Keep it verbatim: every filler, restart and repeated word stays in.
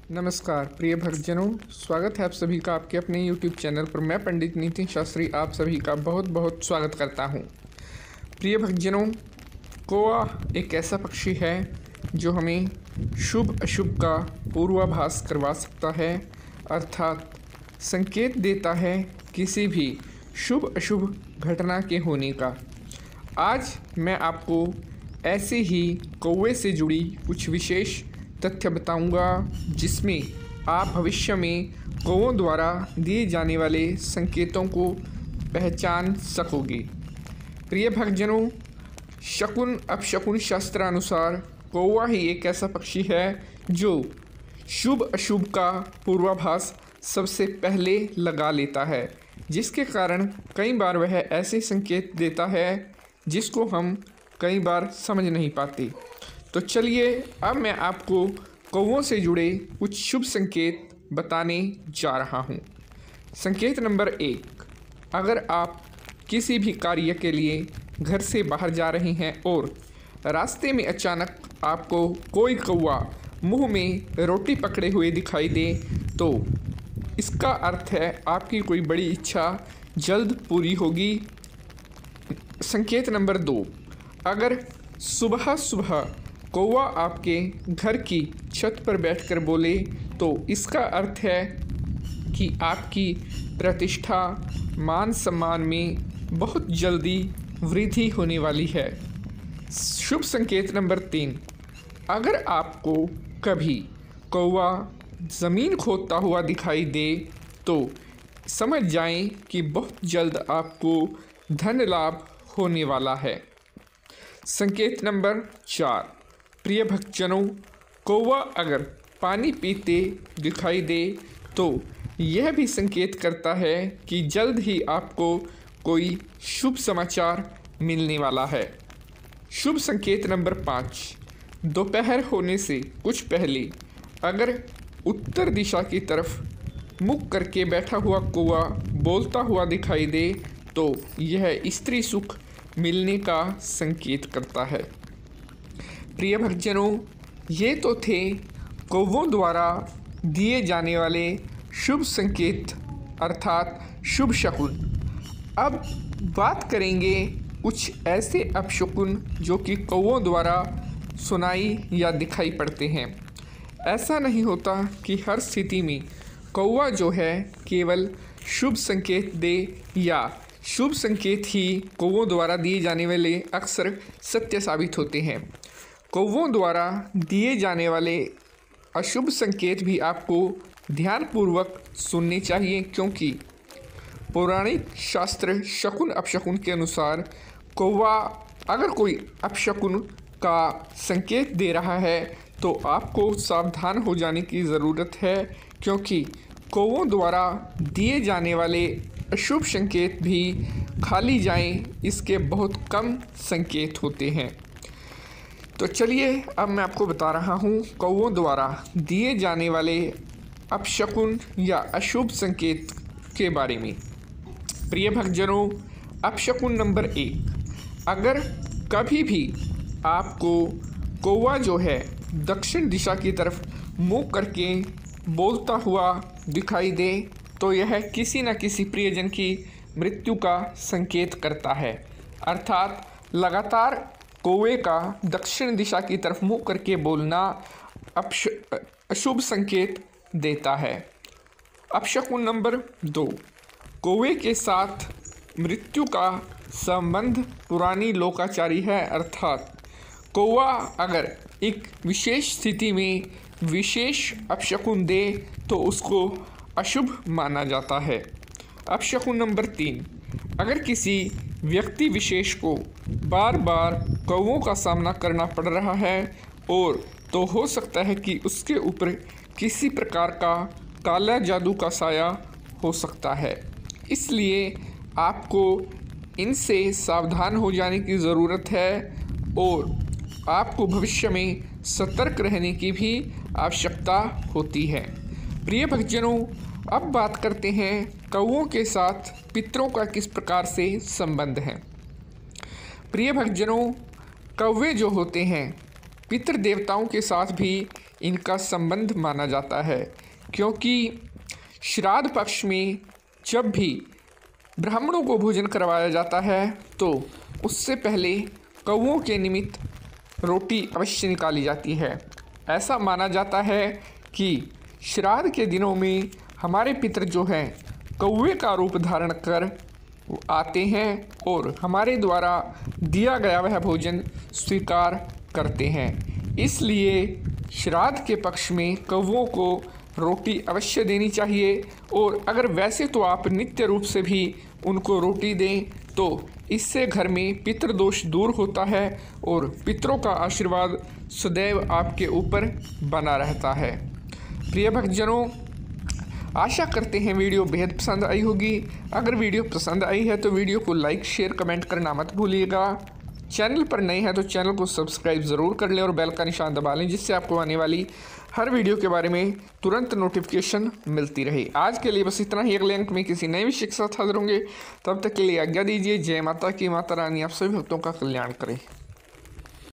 नमस्कार प्रिय भक्तजनों, स्वागत है आप सभी का आपके अपने यूट्यूब चैनल पर। मैं पंडित नितिन शास्त्री आप सभी का बहुत बहुत स्वागत करता हूं। प्रिय भक्तजनों, कौवा एक ऐसा पक्षी है जो हमें शुभ अशुभ का पूर्वाभास करवा सकता है, अर्थात संकेत देता है किसी भी शुभ अशुभ घटना के होने का। आज मैं आपको ऐसे ही कौवे से जुड़ी कुछ विशेष तथ्य बताऊंगा जिसमें आप भविष्य में कौवों द्वारा दिए जाने वाले संकेतों को पहचान सकोगे। प्रिय भक्तजनों, शकुन अपशकुन शास्त्रानुसार कौवा ही एक ऐसा पक्षी है जो शुभ अशुभ का पूर्वाभास सबसे पहले लगा लेता है, जिसके कारण कई बार वह ऐसे संकेत देता है जिसको हम कई बार समझ नहीं पाते। तो चलिए अब मैं आपको कौवों से जुड़े कुछ शुभ संकेत बताने जा रहा हूँ। संकेत नंबर एक, अगर आप किसी भी कार्य के लिए घर से बाहर जा रहे हैं और रास्ते में अचानक आपको कोई कौवा मुंह में रोटी पकड़े हुए दिखाई दे तो इसका अर्थ है आपकी कोई बड़ी इच्छा जल्द पूरी होगी। संकेत नंबर दो, अगर सुबह सुबह कौवा आपके घर की छत पर बैठकर बोले तो इसका अर्थ है कि आपकी प्रतिष्ठा मान सम्मान में बहुत जल्दी वृद्धि होने वाली है। शुभ संकेत नंबर तीन, अगर आपको कभी कौवा ज़मीन खोदता हुआ दिखाई दे तो समझ जाएं कि बहुत जल्द आपको धन लाभ होने वाला है। संकेत नंबर चार, प्रिय भक्तजनों, कौवा अगर पानी पीते दिखाई दे तो यह भी संकेत करता है कि जल्द ही आपको कोई शुभ समाचार मिलने वाला है। शुभ संकेत नंबर पाँच, दोपहर होने से कुछ पहले अगर उत्तर दिशा की तरफ मुख करके बैठा हुआ कौवा बोलता हुआ दिखाई दे तो यह स्त्री सुख मिलने का संकेत करता है। प्रिय भक्तजनों, ये तो थे कौवों द्वारा दिए जाने वाले शुभ संकेत अर्थात शुभ शकुन। अब बात करेंगे कुछ ऐसे अपशकुन जो कि कौवों द्वारा सुनाई या दिखाई पड़ते हैं। ऐसा नहीं होता कि हर स्थिति में कौवा जो है केवल शुभ संकेत दे या शुभ संकेत ही कौवों द्वारा दिए जाने वाले अक्सर सत्य साबित होते हैं। कौवों द्वारा दिए जाने वाले अशुभ संकेत भी आपको ध्यानपूर्वक सुनने चाहिए, क्योंकि पौराणिक शास्त्र शकुन अपशकुन के अनुसार कौवा अगर कोई अपशकुन का संकेत दे रहा है तो आपको सावधान हो जाने की ज़रूरत है, क्योंकि कौवों द्वारा दिए जाने वाले अशुभ संकेत भी खाली जाएं इसके बहुत कम संकेत होते हैं। तो चलिए अब मैं आपको बता रहा हूँ कौवों द्वारा दिए जाने वाले अपशकुन या अशुभ संकेत के बारे में। प्रिय भक्तजनों, अपशकुन नंबर एक, अगर कभी भी आपको कौवा जो है दक्षिण दिशा की तरफ मुँह करके बोलता हुआ दिखाई दे तो यह किसी न किसी प्रियजन की मृत्यु का संकेत करता है, अर्थात लगातार कौवे का दक्षिण दिशा की तरफ मुँह करके बोलना अशुभ संकेत देता है। अपशकुन नंबर दो, कौवे के साथ मृत्यु का संबंध पुरानी लोकाचारी है, अर्थात कौवा अगर एक विशेष स्थिति में विशेष अपशकुन दे तो उसको अशुभ माना जाता है। अपशकुन नंबर तीन, अगर किसी व्यक्ति विशेष को बार बार कौवों का सामना करना पड़ रहा है और तो हो सकता है कि उसके ऊपर किसी प्रकार का काला जादू का साया हो सकता है, इसलिए आपको इनसे सावधान हो जाने की ज़रूरत है और आपको भविष्य में सतर्क रहने की भी आवश्यकता होती है। प्रिय भक्तजनों, अब बात करते हैं कौवों के साथ पितरों का किस प्रकार से संबंध है। प्रिय भक्तजनों, कौवे जो होते हैं पितृ देवताओं के साथ भी इनका संबंध माना जाता है, क्योंकि श्राद्ध पक्ष में जब भी ब्राह्मणों को भोजन करवाया जाता है तो उससे पहले कौओं के निमित्त रोटी अवश्य निकाली जाती है। ऐसा माना जाता है कि श्राद्ध के दिनों में हमारे पितर जो हैं कौवे का रूप धारण कर आते हैं और हमारे द्वारा दिया गया वह भोजन स्वीकार करते हैं। इसलिए श्राद्ध के पक्ष में कौवों को रोटी अवश्य देनी चाहिए, और अगर वैसे तो आप नित्य रूप से भी उनको रोटी दें तो इससे घर में पितृदोष दूर होता है और पितरों का आशीर्वाद सदैव आपके ऊपर बना रहता है। प्रिय भक्तजनों, आशा करते हैं वीडियो बेहद पसंद आई होगी। अगर वीडियो पसंद आई है तो वीडियो को लाइक शेयर कमेंट करना मत भूलिएगा। चैनल पर नए हैं तो चैनल को सब्सक्राइब ज़रूर कर लें और बेल का निशान दबा लें, जिससे आपको आने वाली हर वीडियो के बारे में तुरंत नोटिफिकेशन मिलती रहे। आज के लिए बस इतना ही। अगले अंक में किसी नए विषय के साथ हाजिर होंगे। तब तक के लिए आज्ञा दीजिए। जय माता की। माता रानी आप सभी भक्तों का कल्याण करे।